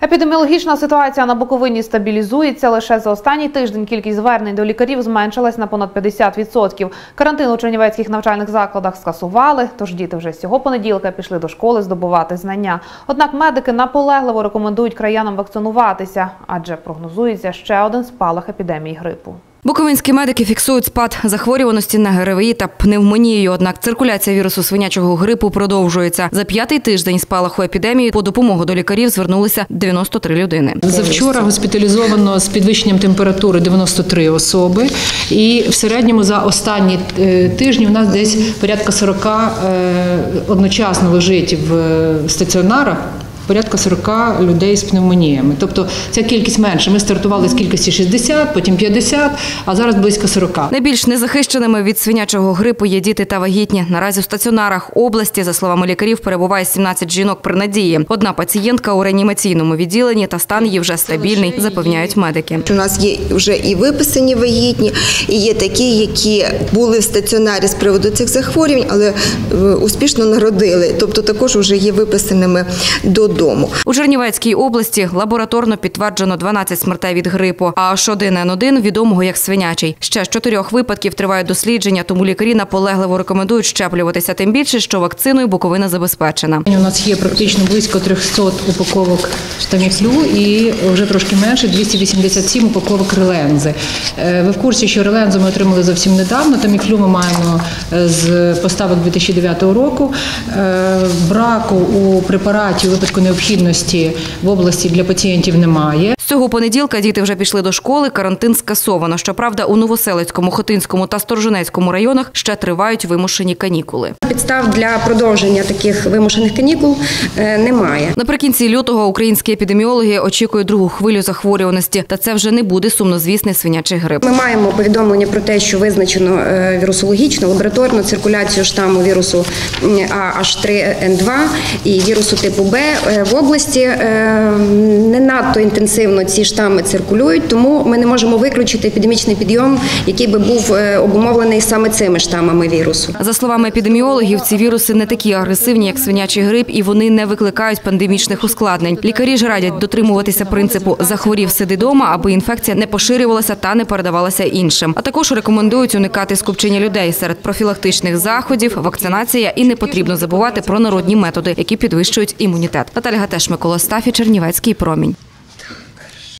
Епідеміологічна ситуація на Буковині стабілізується. Лише за останній тиждень кількість звернень до лікарів зменшилась на понад 50%. Карантин у чернівецьких навчальних закладах скасували, тож діти вже з цього понеділка пішли до школи здобувати знання. Однак медики наполегливо рекомендують краянам вакцинуватися, адже прогнозується ще один спалах епідемії грипу. Буковинські медики фіксують спад захворюваності на ГРВІ та пневмонію. Однак циркуляція вірусу свинячого грипу продовжується. За 5-й тиждень спалаху епідемії по допомогу до лікарів звернулися 93 людини. Завчора госпіталізовано з підвищенням температури 93 особи. І в середньому за останні тижні у нас десь порядка 40 одночасно лежить в стаціонарах. Порядка 40 людей з пневмоніями. Тобто ця кількість менша. Ми стартували з кількості 60, потім 50, а зараз близько 40. Найбільш незахищеними від свинячого грипу є діти та вагітні. Наразі у стаціонарах області, за словами лікарів, перебуває 17 жінок при надії. Одна пацієнтка у реанімаційному відділенні та стан її вже стабільний, запевняють медики. У нас є вже і виписані вагітні, і є такі, які були в стаціонарі з приводу цих захворювань, але успішно народили. Тобто також вже є виписаними додому. У Чернівецькій області лабораторно підтверджено 12 смертей від грипу, а H1N1 відомого як свинячий. Ще з 4 випадків тривають дослідження, тому лікарі наполегливо рекомендують щеплюватися, тим більше, що вакциною Буковина забезпечена. У нас є практично близько 300 упаковок Таміфлю і вже трошки менше 287 упаковок релензи. Ви в курсі, що релензу ми отримали зовсім недавно, Таміфлю ми маємо з поставок 2009 року. Браку у препараті у випадку необхідності в області для пацієнтів немає. З цього понеділка діти вже пішли до школи, карантин скасовано. Щоправда, у Новоселицькому, Хотинському та Сторожинецькому районах ще тривають вимушені канікули. Підстав для продовження таких вимушених канікул немає. Наприкінці лютого українські епідеміологи очікують другу хвилю захворюваності. Та це вже не буде сумнозвісний свинячий грип. Ми маємо повідомлення про те, що визначено вірусологічну, лабораторну циркуляцію штаму вірусу H3N2 і вірусу типу Б в області. Не надто інтенсивно ці штами циркулюють, тому ми не можемо виключити епідемічний підйом, який би був обумовлений саме цими штамами вірусу. За словами епідеміологів, ці віруси не такі агресивні, як свинячий грип, і вони не викликають пандемічних ускладнень. Лікарі ж радять дотримуватися принципу «захворів, сиди дома», аби інфекція не поширювалася та не передавалася іншим. А також рекомендують уникати скупчення людей. Серед профілактичних заходів – вакцинація, і не потрібно забувати про народні методи, які підвищують імунітет. Наталя Гатеш, Микола Стафі, Чернівецький промінь.